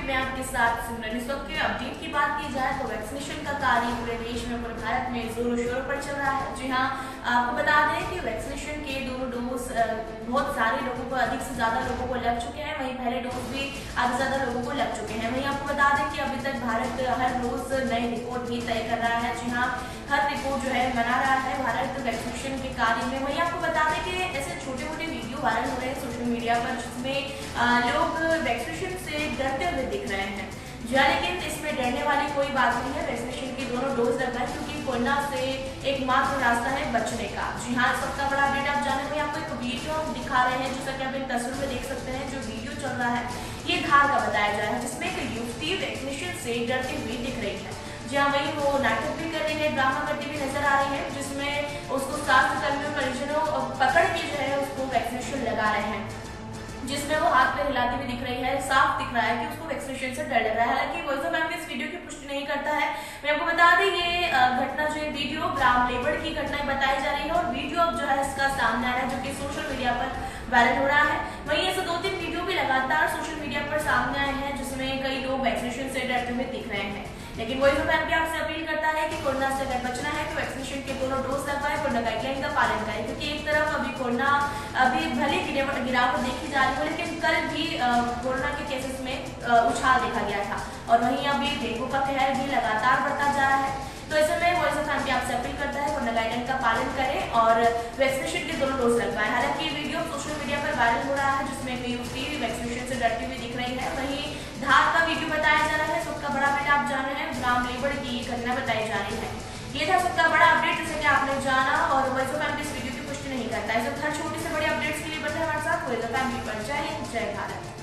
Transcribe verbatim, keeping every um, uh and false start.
में आपके साथ सिमरन। इस वक्त के अपडेट की बात की जाए तो वैक्सीनेशन का कार्य पूरे देश में, पूरे भारत में जोरों शोरों पर चल रहा है। जी हाँ, आपको बता दें कि वैक्सीनेशन के दोनों डोज बहुत सारे लोगों को, अधिक से ज्यादा लोगों को लग चुके हैं। वहीं पहले डोज भी आधे ज्यादा लोगों को लग चुके हैं। वहीं आपको बता दें कि अभी तक भारत हर रोज नए रिकॉर्ड भी तय कर रहा है। जी हाँ, हर रिकॉर्ड जो है बना रहा है भारत वैक्सीनेशन के कार्य में। वहीं आपको बता दें कि ऐसे छोटे मोटे वीडियो वायरल हो रहे हैं सोशल मीडिया पर, जिसमें लोग वैक्सीनेशन से डरते हुए दिख रहे हैं। जी हाँ, लेकिन इसमें डरने वाली कोई बात नहीं है। वैक्सीनेशन की दोनों डोज लगवाएं, क्योंकि कोरोना से एकमात्र रास्ता है बचने का। जी हाँ, सबका बड़ा अपडेट आप जाने में आपको एक वीडियो दिखा रहे हैं, जैसा कि आप इन तस्वीर में देख सकते हैं। जो वीडियो चल रहा है ये धार का बताया जा रहा है, जिसमें एक युवती वैक्सीनेशन से डरती हुई दिख रही है। जी हाँ, वही वो नाटक भी कर रही है, ड्रामा करती हुई नजर आ रही है, जिसमें उसको स्वास्थ्य कर्मियों परिजनों पकड़ के जो है उसको वैक्सीनेशन लगा रहे हैं, जिसमें वो हाथ पे हिलाती हुई दिख रही है। साफ दिख रहा है कि उसको वैक्सीनेशन से डर लग रहा है। हालांकि वॉइस ऑफ फैमिली इस वीडियो की पुष्टि नहीं करता है। मैं आपको बता दें ये घटना जो है वीडियो ग्राम लेबड़ की घटना बताई जा रही है, और वीडियो अब जो है इसका सामने आ रहा है, जो कि सोशल मीडिया पर वायरल हो रहा है। वहीं ऐसे दो तीन वीडियो भी लगातार सोशल मीडिया पर सामने आए हैं, जिसमें कई लोग वैक्सीनेशन से डरते हुए दिख रहे हैं। लेकिन वॉइस ऑफ फैमिली आपसे अपील करता है कि कोरोना से अगर बचना है तो वैक्सीनेशन के दोनों डोज लगवाएं, कोरोना गाइडलाइन का पालन करें। क्योंकि एक तरफ अभी कोरोना अभी भले गिरावट देखी जा रही है, लेकिन कल भी कोरोना के केसेस में उछाल देखा गया था, और वहीं अभी डेंगू का कहर भी लगातार बढ़ता जा रहा है। तो ऐसे में वॉइस ऑफ फैमिली आपसे अपील करता है कोरोना गाइडलाइन का पालन करें और वैक्सीनेशन के दोनों डोज लगवाएं। हालांकि ये वीडियो सोशल मीडिया पर वायरल हो रहा है, जिसमें एक युवती वैक्सीनेशन से डरती हुई दिख रही है। वहीं धार का वीडियो बताया जा रहा है। सबका बड़ा अपडेट आप जान रहे हैं, ग्राम लेबड़ की घटना बताई जा रही है। ये था सबका बड़ा अपडेट, जैसे कि आपने जाना, और वॉइस ऑफ फैमिली इस वीडियो की पुष्टि नहीं करता है। सब हर छोटी से बड़ी अपडेट्स के लिए बने हमारे साथ वॉइस ऑफ फैमिली पर। जय हिंद, जय भारत।